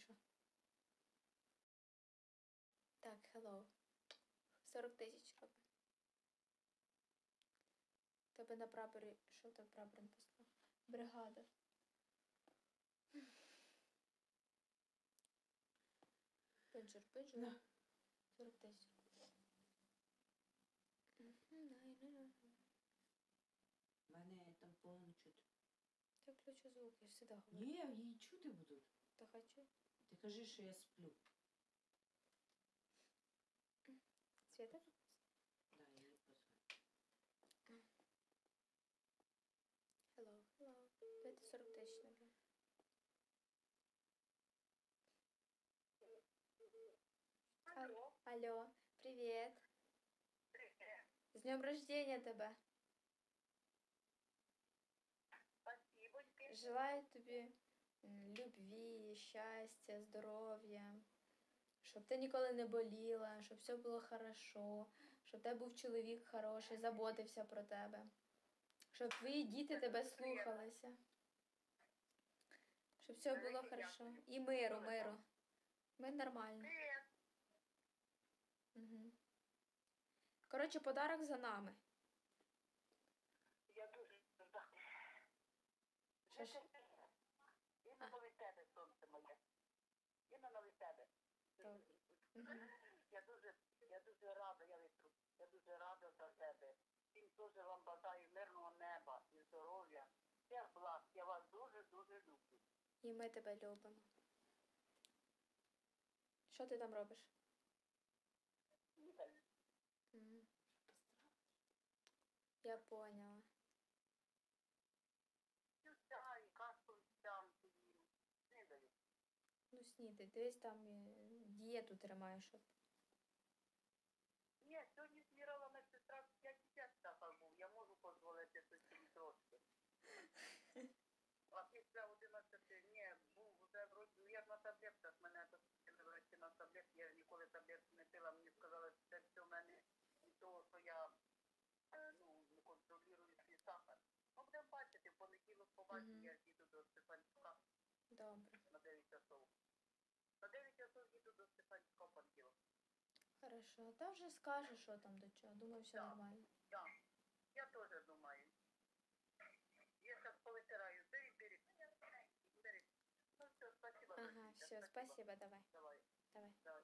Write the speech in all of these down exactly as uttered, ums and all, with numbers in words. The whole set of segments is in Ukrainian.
що? Так, hello. сорок тисяч робить. Тебе на прапорі... Що в тебе прапор написано? Бригада. Пинджер, пинджер. Да. сорок тисяч. У мене там погано чути. Я включу звук, я ж завжди говорю. Ні, її чути будуть. Та хочу. Ти кажи, що я сплю. Света? Да, я її позвоню. Hello, hello. Дайте сорок тисяч набрав. Алло. Алло, привет. Привет. С днем рождения тебя. Спасибо. Желаю тобі м, любві, щастя, здоров'я, щоб ти ніколи не боліла, щоб все було хорошо, щоб в тебе був чоловік хороший, заботився про тебе, щоб твої діти тебе слухалися, щоб все було хорошо. І миру, миру. Ми нормально. Привет. Угу. Коротше, подарок за нами. Я дуже ждала. Що ж? Іменно від тебе, сонце моє. Іменно від тебе. Так. Угу. Я дуже, я дуже рада, я вітру. Я дуже рада за тебе. Всім теж вам бажаю мирного неба і здоров'я. Всіх благ. Я вас дуже-дуже люблю. І ми тебе любимо. Що ти там робиш? Ніде. Угу. Я поняла. І все, і кашку там їм. Не даю. Ну, снідай. Дивись, там е, дієту тримаєш, щоб. Ні, сьогодні змірила медсестра п'ять така був. Я можу дозволити собі трошки. А після одинадцяти, ні, був вже вроді, ну як на таблетках, мене не врачі на таблетки, я ніколи таблетки не пила, мені сказали, що це все в мене від того, що я е, ну, не контролюю свій сахар. Ну, будемо бачити, в понеділок побачимо, Мгм. я їду до Степанчука Добре. на дев'ять часов. На дев'ять часов їду до Степанчука в понеділок. Хорошо. Та вже скажеш, що там до чого. Думаю, все Так. нормально. Так, я теж думаю. Я зараз повитираю цей берег. Берег. Ну все, спасибо. Ага, Росінка, все, спасибо, давай. Давай, Давай. давай.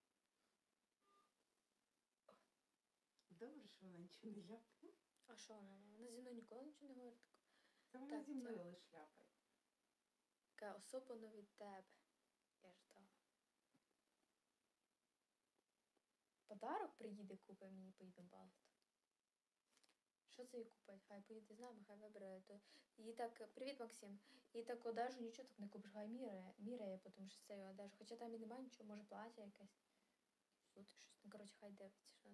Добре, що вона нічого не ляпає. А що вона? Вона зі мною ніколи нічого не говорить. Це вона Так, зі мною це- лише ляпає. Така особливо від тебе. Я ждала. Подарок приїде, купить мені, поїдемо балити. Що це їй купить? Хай поїде з нами, хай вибере. То... Їй так, привіт, Максим. Їй так одежу нічого так не купиш, хай міряє, міряє, тому що це її одежа. Хоча там і немає нічого, може плаття якесь. Тут щось, ну, коротше, хай дивиться, що там.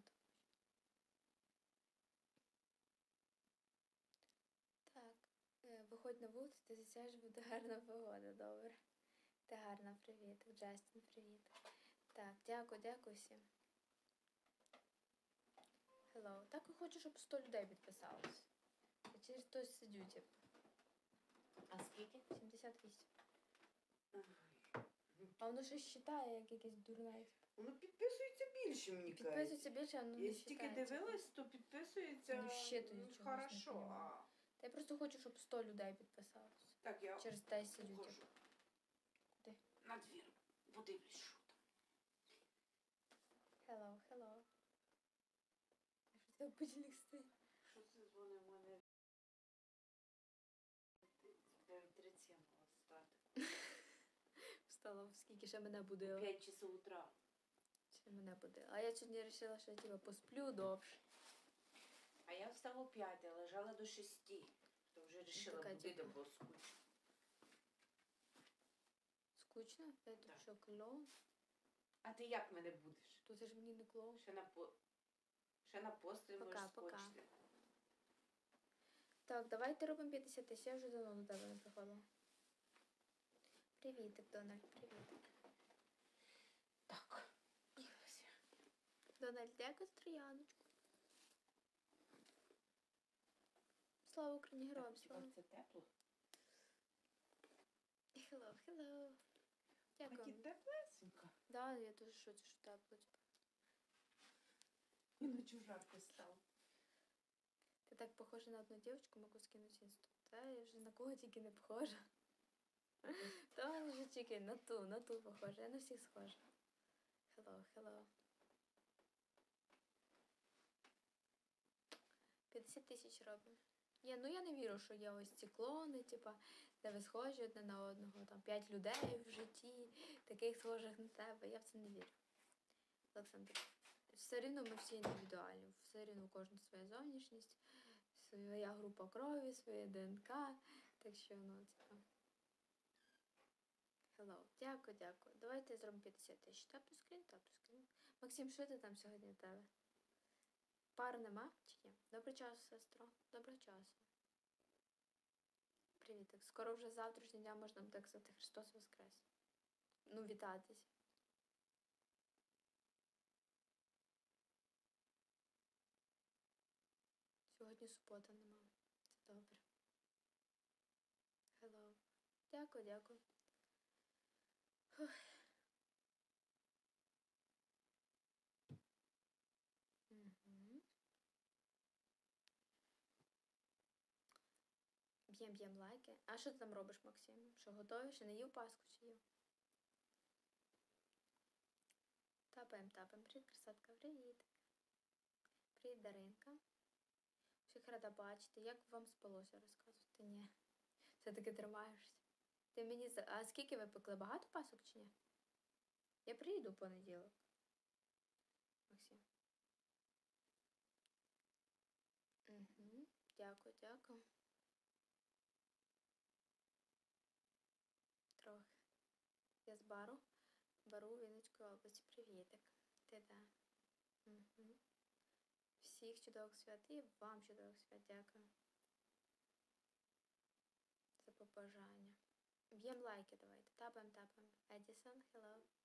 Так, е, виходь на вулицю, ти засяєш, буде гарна погода, добре. Ти гарна, привіт. Джастін, привіт. Так, дякую, дякую всім. Hello. Так і хочу, щоб сто людей підписалось. Я через хтось сидю, типу. А скільки? сімдесят вісім. Ой. А воно щось считає, як якесь дурне. Типу. Воно підписується більше, мені кажуть. Підписується більше, а воно не Я стільки считає. дивилась, то підписується Ну, щитують ну, чогось, не хорошо. понімаю. А Та я просто хочу, щоб сто людей підписалось. так, я Через те сидю, ухожу типу. Куди? на двір, подивлюсь, що там. Hello, hello. А що це будильник стоїть? Що це дзвонить в мене? дев'ять тридцять сім мала стати. Встала, скільки ще мене будило. п'ять часов утра. Ще мене будило. А я сьогодні вирішила, що я типу, посплю довше. А я встала о п'ятій, лежала до шести. То вже вирішила Така, будити, типу. бо скучно. Скучно? Я тут Так. що, клоун? А ти як мене будеш? Тут ж мені не клоун. Ще на, по... Ще на пости Пока, можеш пока. скочити. Так, давайте робимо п'ятдесят тисяч. Я вже давно до тебе не приходила. Привітик, Дональд, привітик. Так. Дональд, дякую за трояночку. Слава Україні, героям слава. Це тепло? Hello, hello. Дякую. Да, я дуже шучу, що тепло, типу. І ночі жарко стало. Ти так похожа на одну дівчинку, могу скинути інсту. Та я вже на кого тільки не похожа. Та вже тільки на ту, на ту похожа. Я на всіх схожа. Hello, hello. п'ятдесят тисяч робимо. Є, ну я не вірю, що є ось ці клони, типа, де ви схожі одне на одного, там п'ять людей в житті, таких схожих на тебе. Я в це не вірю. Олександр, все рівно ми всі індивідуальні, все рівно у кожного своя зовнішність, своя група крові, своє ДНК. Так що, ну, типа. Hello. Дякую, дякую. Давайте зробимо п'ятдесят тисяч. Тапу скрін, тапу скрін. Максим, що ти там сьогодні в тебе? Пар нема? Чи є? Доброго часу, сестро. Доброго часу. Привітик. Скоро вже з завтрашнього дня можна буде казати Христос Воскрес. Ну, вітатись. Сьогодні субота нема. Це добре. Hello. Дякую, дякую. Фух. Угу. Б'єм, б'єм лайки. А що ти там робиш, Максим? Що, готовий? Ще не їв паску чи їв? Тапаємо, тапаємо. Привіт, красотка, привіт. Привіт, Даринка. Всіх рада бачити. Як вам спалося розказувати? Ні. Все-таки тримаєшся. Ти мені за... А скільки ви пекли? Багато пасок чи ні? Я приїду в понеділок. Максим. Угу. Дякую, дякую. Трохи. Я з бару. Бару Вінницької області. Привітик. Ти де? Угу. Всіх чудових свят і вам чудових свят. Дякую. За побажання. Б'єм лайки давайте. Тапаємо, тапаємо. Едісон, hello.